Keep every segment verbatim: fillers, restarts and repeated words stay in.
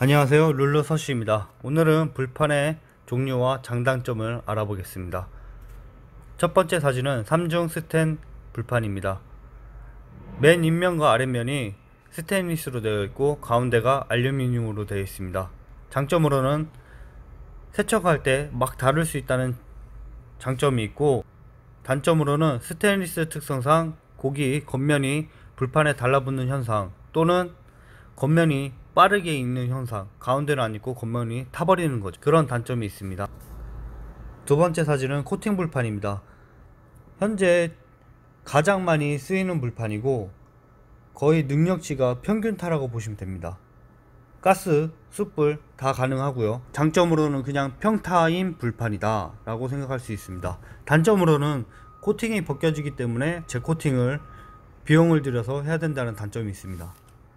안녕하세요, 룰루서시입니다. 오늘은 불판의 종류와 장단점을 알아보겠습니다. 첫 번째 사진은 삼중 스텐 불판입니다. 맨 윗면과 아랫면이 스테인리스로 되어 있고 가운데가 알루미늄으로 되어 있습니다. 장점으로는 세척할 때 막 다룰 수 있다는 장점이 있고, 단점으로는 스테인리스 특성상 고기 겉면이 불판에 달라붙는 현상, 또는 겉면이 빠르게 익는 현상, 가운데는 안 익고 겉면이 타버리는 거죠. 그런 단점이 있습니다. 두 번째 사진은 코팅 불판입니다. 현재 가장 많이 쓰이는 불판이고 거의 능력치가 평균타라고 보시면 됩니다. 가스, 숯불 다 가능하고요. 장점으로는 그냥 평타인 불판이다 라고 생각할 수 있습니다. 단점으로는 코팅이 벗겨지기 때문에 재코팅을 비용을 들여서 해야 된다는 단점이 있습니다.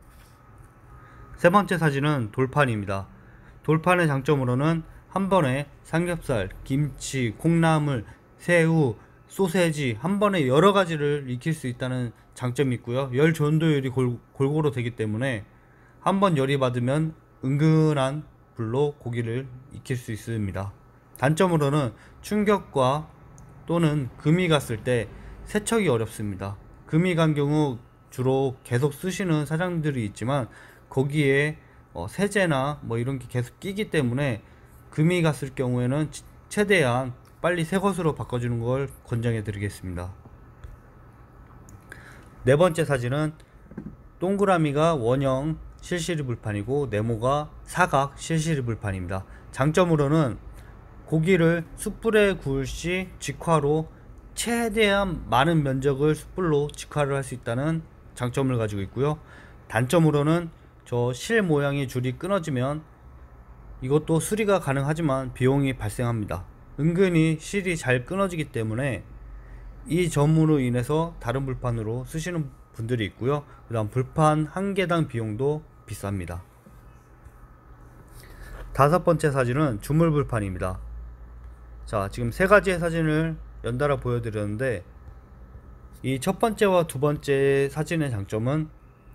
세 번째 사진은 돌판입니다. 돌판의 장점으로는 한 번에 삼겹살, 김치, 콩나물, 새우, 소세지 한 번에 여러 가지를 익힐 수 있다는 장점이 있고요. 열 전도율이 골, 골고루 되기 때문에 한 번 열이 받으면 은근한 불로 고기를 익힐 수 있습니다. 단점으로는 충격과 또는 금이 갔을 때 세척이 어렵습니다. 금이 간 경우 주로 계속 쓰시는 사장님들이 있지만 거기에 어, 세제나 뭐 이런 게 계속 끼기 때문에 금이 갔을 경우에는 최대한 빨리 새 것으로 바꿔주는 걸 권장해 드리겠습니다. 네 번째 사진은 동그라미가 원형 실시리 불판이고 네모가 사각 실시리 불판입니다. 장점으로는 고기를 숯불에 구울 시 직화로 최대한 많은 면적을 숯불로 직화를 할 수 있다는 장점을 가지고 있고요. 단점으로는 저 실 모양의 줄이 끊어지면 이것도 수리가 가능하지만 비용이 발생합니다. 은근히 실이 잘 끊어지기 때문에 이 점으로 인해서 다른 불판으로 쓰시는 분들이 있고요. 그 다음 불판 한 개당 비용도 비쌉니다. 다섯 번째 사진은 주물 불판입니다. 자, 지금 세 가지의 사진을 연달아 보여드렸는데 이 첫 번째와 두 번째 사진의 장점은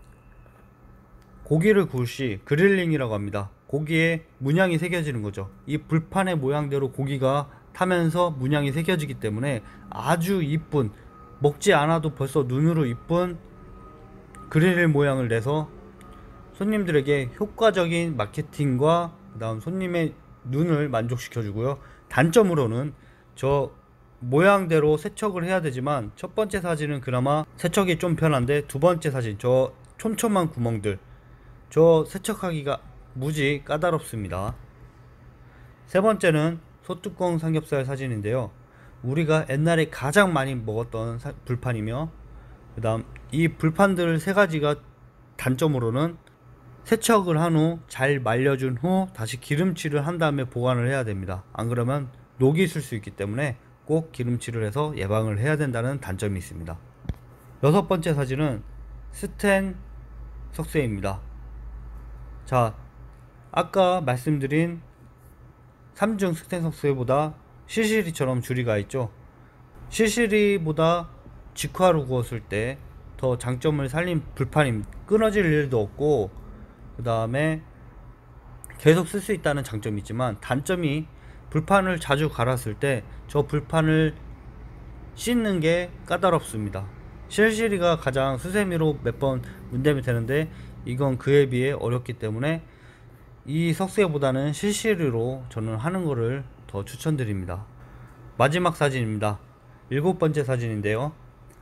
고기를 구울 시 그릴링이라고 합니다. 고기에 문양이 새겨지는 거죠. 이 불판의 모양대로 고기가 타면서 문양이 새겨지기 때문에 아주 이쁜, 먹지 않아도 벌써 눈으로 이쁜 그릴 모양을 내서 손님들에게 효과적인 마케팅과 그 다음 손님의 눈을 만족시켜 주고요. 단점으로는 저 모양대로 세척을 해야 되지만 첫 번째 사진은 그나마 세척이 좀 편한데 두 번째 사진 저 촘촘한 구멍들, 저 세척하기가 무지 까다롭습니다. 세 번째는 소뚜껑 삼겹살 사진인데요. 우리가 옛날에 가장 많이 먹었던 사, 불판이며 그 다음 이 불판들 세 가지가 단점으로는 세척을 한 후 잘 말려준 후 다시 기름칠을 한 다음에 보관을 해야 됩니다. 안 그러면 녹이 있을 수 있기 때문에 꼭 기름칠을 해서 예방을 해야 된다는 단점이 있습니다. 여섯 번째 사진은 스텐 석쇠입니다. 자, 아까 말씀드린 삼중 스텐 석쇠보다 실시리처럼 줄이가 있죠. 실시리보다 직화로 구웠을 때 더 장점을 살린 불판입니다. 끊어질 일도 없고 그 다음에 계속 쓸 수 있다는 장점이 있지만 단점이 불판을 자주 갈았을 때 저 불판을 씻는 게 까다롭습니다. 실시리가 가장 수세미로 몇 번 문대면 되는데 이건 그에 비해 어렵기 때문에 이 석쇠보다는 실시리로 저는 하는 거를 더 추천드립니다. 마지막 사진입니다. 일곱 번째 사진인데요.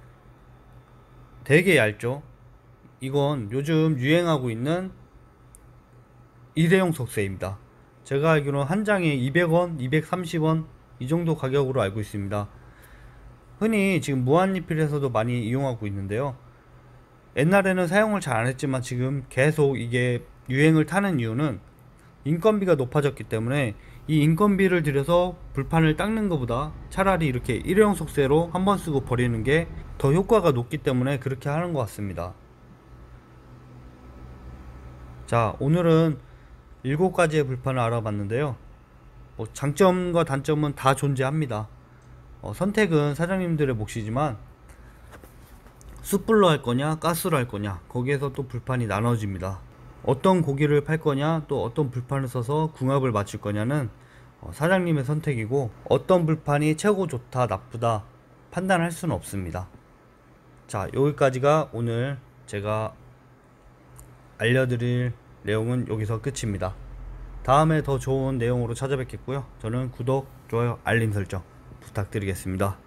되게 얇죠. 이건 요즘 유행하고 있는 일회용 석쇠입니다. 제가 알기로는 한 장에 이백 원, 이백삼십 원 이 정도 가격으로 알고 있습니다. 흔히 지금 무한리필에서도 많이 이용하고 있는데요. 옛날에는 사용을 잘 안했지만 지금 계속 이게 유행을 타는 이유는 인건비가 높아졌기 때문에 이 인건비를 들여서 불판을 닦는 것보다 차라리 이렇게 일회용 석쇠로 한번 쓰고 버리는 게 더 효과가 높기 때문에 그렇게 하는 것 같습니다. 자, 오늘은 일곱 가지의 불판을 알아봤는데요. 뭐 장점과 단점은 다 존재합니다. 어, 선택은 사장님들의 몫이지만 숯불로 할 거냐 가스로 할 거냐 거기에서 또 불판이 나눠집니다. 어떤 고기를 팔 거냐, 또 어떤 불판을 써서 궁합을 맞출 거냐는 어, 사장님의 선택이고, 어떤 불판이 최고 좋다 나쁘다 판단할 수는 없습니다. 자, 여기까지가 오늘 제가 알려드릴 내용은 여기서 끝입니다. 다음에 더 좋은 내용으로 찾아뵙겠고요. 저는 구독, 좋아요, 알림 설정 부탁드리겠습니다.